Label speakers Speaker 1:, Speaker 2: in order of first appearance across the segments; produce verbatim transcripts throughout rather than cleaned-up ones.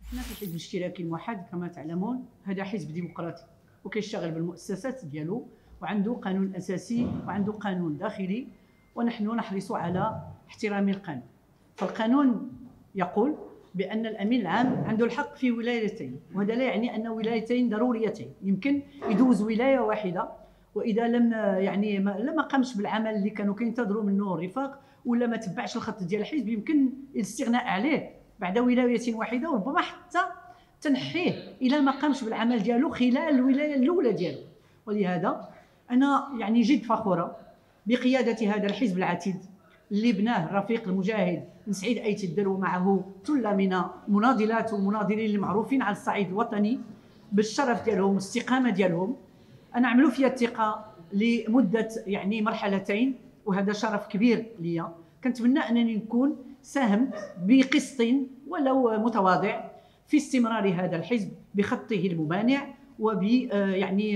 Speaker 1: حنا في الحزب الاشتراكي الموحد كما تعلمون هذا حزب ديمقراطي وكيشتغل بالمؤسسات ديالو وعنده قانون اساسي وعنده قانون داخلي، ونحن نحرص على احترام القانون. فالقانون يقول بان الامين العام عنده الحق في ولايتين، وهذا لا يعني ان ولايتين ضروريتين، يمكن يدوز ولايه واحده واذا لم يعني ما لما قامش بالعمل اللي كانوا كينتظروا منه الرفاق ولا ما تبعش الخط ديال الحزب يمكن الاستغناء عليه بعد ولايه واحده، وربما حتى تنحيه الى ما قامش بالعمل ديالو خلال الولايه الاولى ديالو. ولهذا انا يعني جد فخوره بقياده هذا الحزب العتيد اللي بناه الرفيق المجاهد بن سعيد ايت الدر ومعه ثله من مناضلات ومناضلين المعروفين على الصعيد الوطني بالشرف ديالهم والاستقامه ديالهم. انا عملوا فيا الثقه لمده يعني مرحلتين، وهذا شرف كبير ليا. كنتمنى انني نكون ساهمت بقسط ولو متواضع في استمرار هذا الحزب بخطه الممانع وب يعني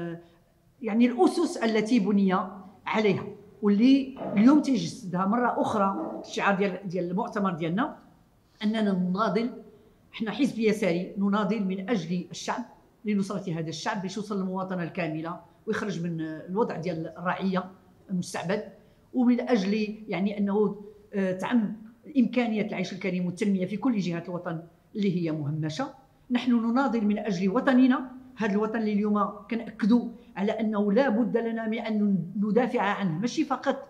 Speaker 1: يعني الاسس التي بني عليها، واللي اليوم تيجسدها مره اخرى الشعار ديال ديال المؤتمر ديالنا اننا نناضل. احنا حزب يساري نناضل من اجل الشعب لنصره هذا الشعب باش يوصل للمواطنه الكامله ويخرج من الوضع ديال الرعيه المستعبد، ومن اجل يعني انه تعم امكانيه العيش الكريم والتنميه في كل جهات الوطن اللي هي مهمشه. نحن نناضل من اجل وطننا، هذا الوطن اللي اليوم كنأكدوا على انه لا بد لنا من ان ندافع عنه، ماشي فقط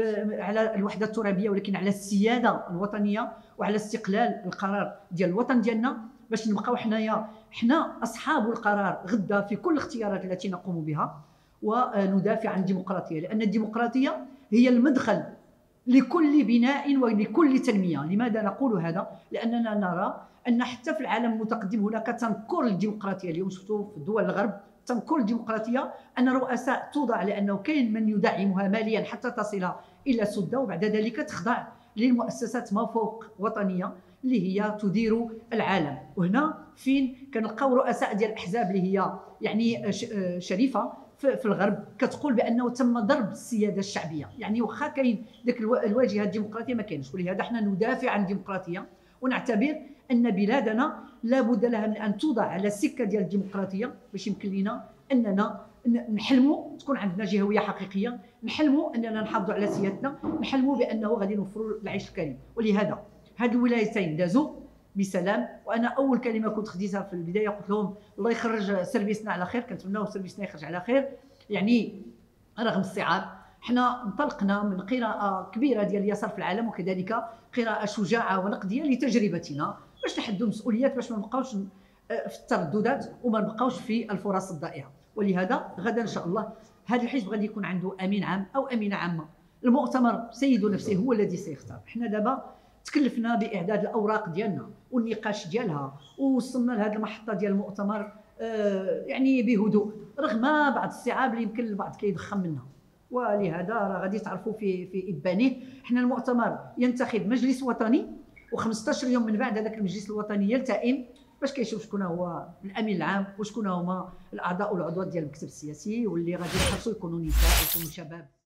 Speaker 1: على الوحده الترابيه ولكن على السياده الوطنيه وعلى استقلال القرار ديال الوطن ديالنا، باش نبقاو حنايا حنا اصحاب القرار غدا في كل الاختيارات التي نقوم بها، وندافع عن الديمقراطيه، لان الديمقراطيه هي المدخل لكل بناء ولكل تنميه. لماذا نقول هذا؟ لاننا نرى ان حتى في العالم المتقدم هناك تنكر الديمقراطيه. اليوم شفتوا في دول الغرب تنكر الديمقراطيه، ان الرؤساء توضع لانه كاين من يدعمها ماليا حتى تصل الى السده، وبعد ذلك تخضع للمؤسسات ما فوق وطنيه اللي هي تدير العالم. وهنا فين كنلقاو رؤساء ديال الاحزاب اللي هي يعني شريفه في الغرب كتقول بانه تم ضرب السياده الشعبيه، يعني واخا كاين ذاك الواجهه الديمقراطيه ما كاينش. ولهذا حنا ندافع عن الديمقراطيه ونعتبر ان بلادنا لا بد لها من ان توضع على السكه ديال الديمقراطيه باش يمكن لنا اننا نحلموا تكون عندنا جهويه حقيقيه، نحلموا اننا نحافظوا على سيادتنا، نحلموا بانه غادي نوفروا العيش الكريم. ولهذا هاد الولايتين دازوا بسلام، وانا اول كلمه كنت خديتها في البدايه قلت لهم الله يخرج سيرفيسنا على خير، كنتمناو سيرفيسنا يخرج على خير. يعني رغم الصعاب حنا انطلقنا من قراءه كبيره ديال اليسار في العالم، وكذلك قراءه شجاعه ونقديه لتجربتنا باش نحدوا المسؤوليات، باش ما نبقاوش في الترددات وما نبقاوش في الفرص الضائعه. ولهذا غدا ان شاء الله هذا الحزب غادي يكون عنده امين عام او امينه عامه. المؤتمر سيد نفسه هو الذي سيختار. حنا دابا تكلفنا باعداد الاوراق ديالنا والنقاش ديالها، ووصلنا لهذه المحطه ديال المؤتمر آه يعني بهدوء رغم بعض الصعاب اللي يمكن البعض كيضخم منها. ولهذا راه غادي تعرفوا في في ابانه حنا المؤتمر ينتخب مجلس وطني، وخمسطاش يوم من بعد هذاك المجلس الوطني يلتئم باش كيشوف شكون هو الامين العام وشكون هما الاعضاء والعضوات ديال المكتب السياسي، واللي غادي يحرصوا يكونوا نساء ويكونوا شباب.